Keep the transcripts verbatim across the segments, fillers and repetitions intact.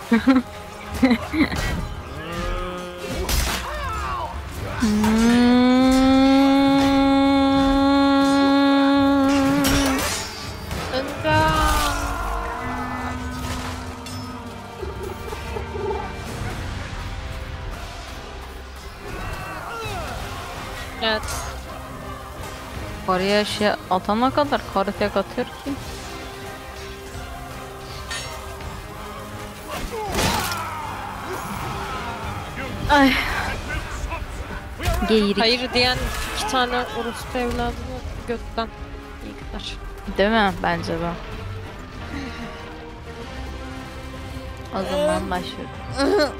Evet. Oraya şey atana kadar karı tek atıyor ki. Ay. Geyirik. Hayır diyen iki tane orospu evladını götten yıktılar. Değil mi? Bence de. O zaman başlıyorum.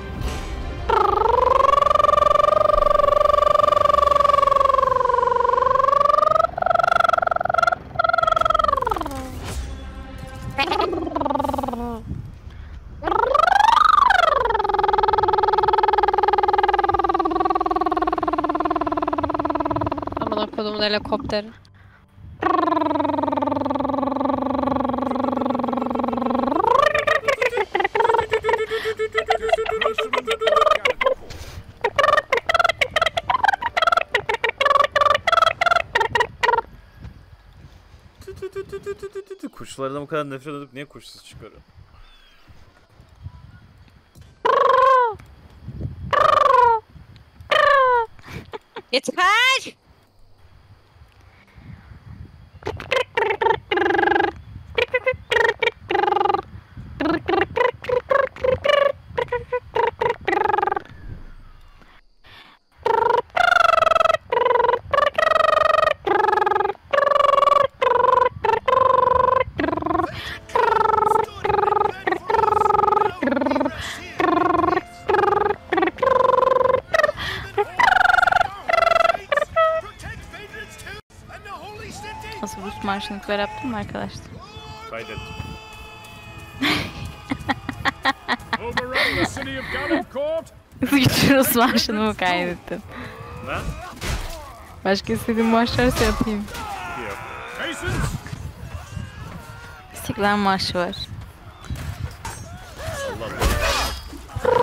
Aman kodumun helikopteri. Kuşlardan bu kadar nefret edip niye kuşsuz çıkarıyor? Yeter! Nasıl Rus marşınlıkları yaptın mı arkadaşlar? Kaydettim. Bütün Rus marşını mı kaydettin? Ne? Başka istediğin marşlarsa yapayım. Yok. İstiklal Marşı var. Allah Allah.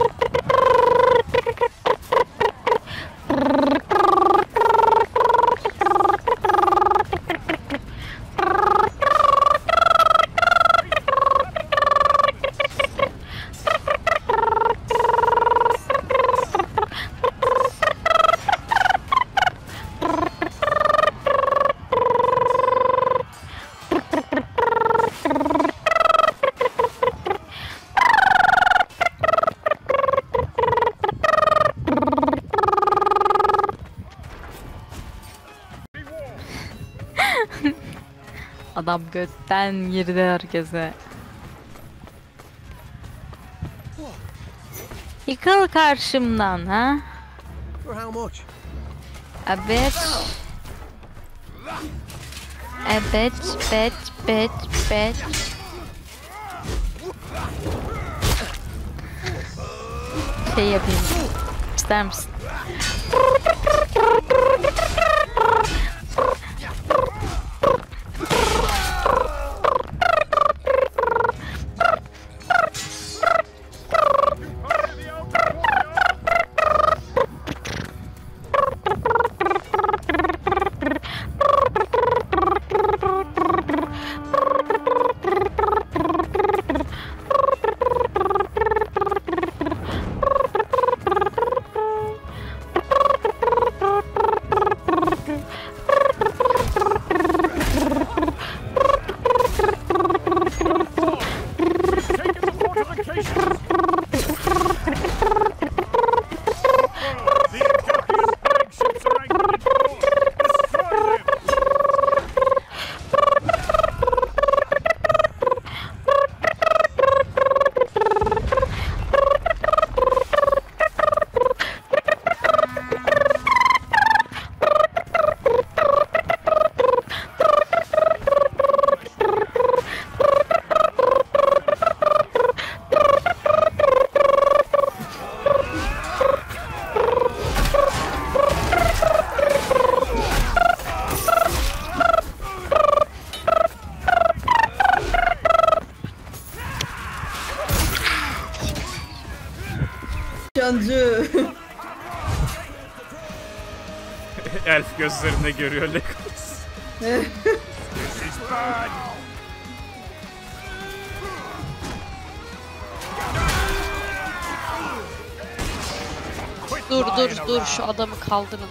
Adam götten girdi herkese. Yıkıl karşımdan ha. A bitch. A bitch, bitch, bitch, bitch. Şey yapayım. İster misin? Cancı. Elf gözlerinde görüyor Legolas. Dur dur dur şu adamı kaldırın.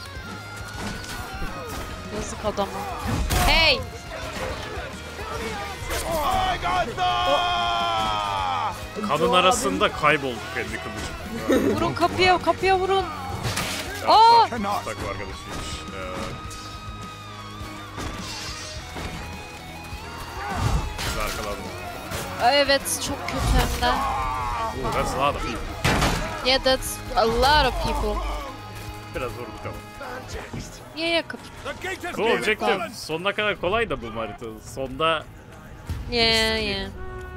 Yazık adama. Hey! Kadın arasında kaybolduk elli kılıcım. Vurun kapıya kapıya vurun. Aa! Takım arkadaşıymış. Ee, Biz arkalandık. Aa, evet çok kötü hem de. Ooh, that's a lot of people. Yeah, that's a lot of people. Biraz vurduk ama. Yeah, yeah, kapı. Bu objektif. Sonuna kadar kolay da bu harita. Sonda Yeah, yeah.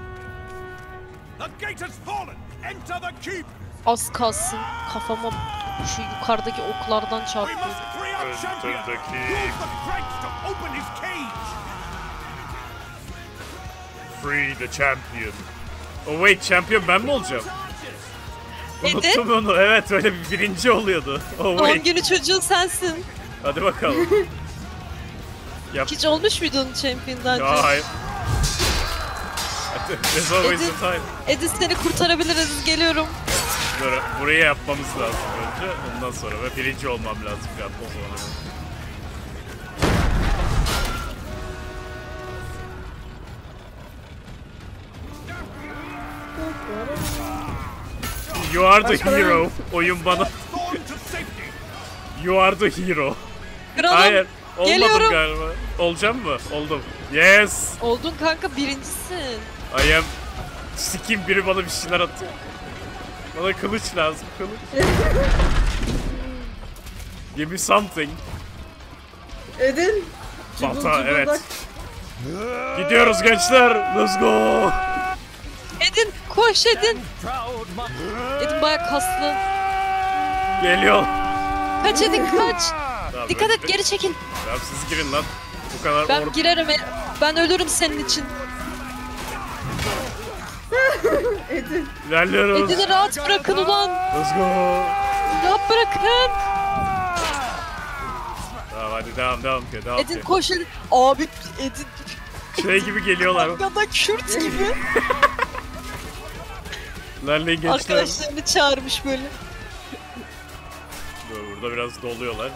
The gate has fallen. Enter the keep. Az kalsın kafama şu yukarıdaki oklardan We çarptı. must free our Enter champion. the keep. Use the cranks to open his cage. Free the champion. Oh wait, champion ben mi olacağım? Edi? Unuttum onu. Evet, öyle bir birinci oluyordu. Oh Doğum wait. günü çocuğun sensin. Hadi bakalım. Yap. Hiç olmuş muydun champion daha Ya önce? hayır. There's always Edi- a time. Edis seni kurtarabiliriz, geliyorum. Böyle buraya yapmamız lazım önce. Ondan sonra ve birinci olmam lazım ya o zaman. You are the hero. Oyun bana. Fallen to safety. You are the hero. Kralım, Hayır. Olmadım geliyorum. galiba. Olacağım mı? Oldum. Yes. Oldun kanka, birincisin. I am. Sikim biri bana bir şeyler atıyor. Bana kılıç lazım, kılıç. Give me something. Edin. Cıbıl Balta, cıbıldak. evet. Gidiyoruz gençler. Let's go. Edin, koş Edin. Edin baya kaslı. Geliyor. Kaç Edin, kaç. Tamam, Dikkat et, önce- geri çekil. Tamam siz girin lan. Bu kadar Ben or- girerim, e- ben ölürüm senin için. Edin. İlerliyoruz. Edin'i rahat bırakın ulan. Let's go. Rahat bırakın. Tamam hadi devam devam ki devam Edin ki. koş Edin. Abi Edin. Şey gibi geliyorlar. Ya da Kürt gibi. İlerleyin gençler. Arkadaşlarını çağırmış böyle. Dur, burada biraz doluyorlar.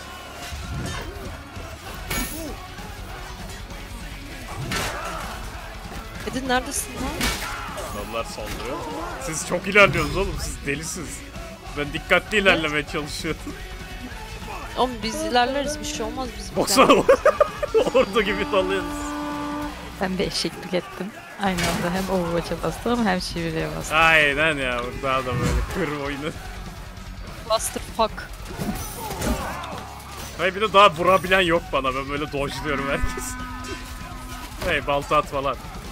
Edin neredesin lan? Adamlar saldırıyor. Siz çok ilerliyorsunuz oğlum. Siz delisiniz. Ben dikkatli ilerlemeye çalışıyorum. Oğlum biz ilerleriz, bir şey olmaz biz. Baksana orada gibi dalıyorsunuz. Ben bir eşeklik ettim. Aynı anda hem Overwatch'a bastım hem çeviriye bastım. Aynen ya. Daha da böyle kır oyunu. Clusterfuck. Hayır bir de daha vurabilen yok bana. Ben böyle dodge'lıyorum herkes. Hey balta at falan.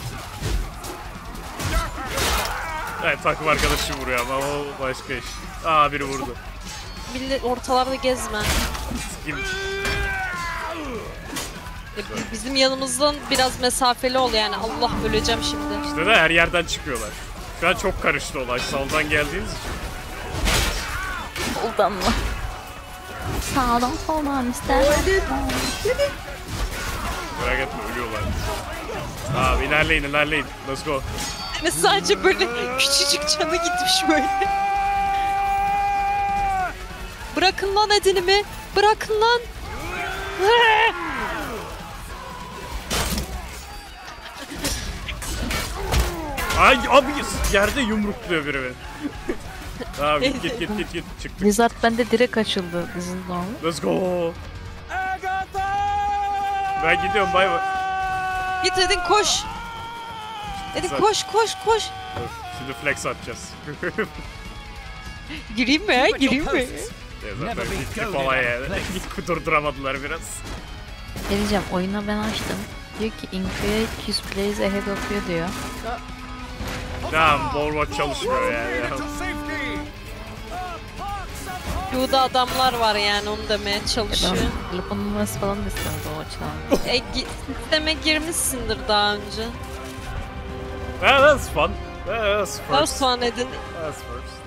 Evet takım arkadaşı vuruyor ama o başka iş. Aa biri vurdu. Millet ortalarda gezme. Kim? Ya bi- Bizim yanımızdan biraz mesafeli ol yani. Allah, öleceğim şimdi. İşte de her yerden çıkıyorlar. Şu an çok karıştı olay. Saldan geldiğiniz için. Soldan mı? Sağdan soldan istersen. Edin. Merak etme ölüyorlar. Tamam ilerleyin ilerleyin. Let's go. Yani sadece böyle küçücük canı gitmiş böyle. Bırakın lan Edin'imi. Bırakın lan. Ay abi yerde yumrukluyor biri beni. Tamam git git git git git çıktık. Blizzard bende direkt açıldı. Blizzard oldu. Let's go. Ben gidiyorum bay bay. Git Edin, koş. Edin Sen- koş koş koş. Dur, şimdi flex atacağız. Gireyim mi? Gireyim mi? Ya zaten gitti falan yani. Durduramadılar biraz. Ne diyeceğim, oyuna ben açtım. Diyor ki Increate Q plays ahead of you diyor. Tamam Overwatch çalışmıyor yani. Ya. To safety. Q'da adamlar var yani, onu demeye çalışıyor. Ben telefon numarası falan da istemez o açıdan. E, gi- sisteme girmişsindir daha önce. Yeah, that's fun. Yeah, that's Daha first. sonra Edin. That's first.